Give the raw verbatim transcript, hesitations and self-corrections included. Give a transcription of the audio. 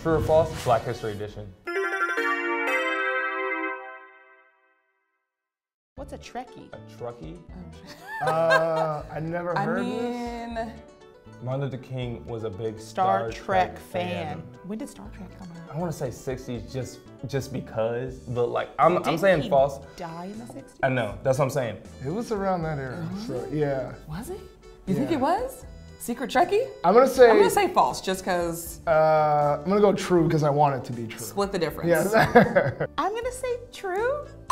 True or false? Black History Edition. What's a Trekkie? A Truckie? Uh, I never I heard mean, this. Martin Luther King was a big Star, Star, Trek, Trek fan. fan. When did Star Trek come out? I want to say sixties just just because, but like I'm Didn't I'm saying he false. Die in the sixties? I know, that's what I'm saying. It was around that era, so yeah. Was it? You Yeah. think it was? Secret Trekkie? I'm gonna say. I'm gonna say false, just cause. Uh, I'm gonna go true because I want it to be true. Split the difference. Yes. I'm gonna say true.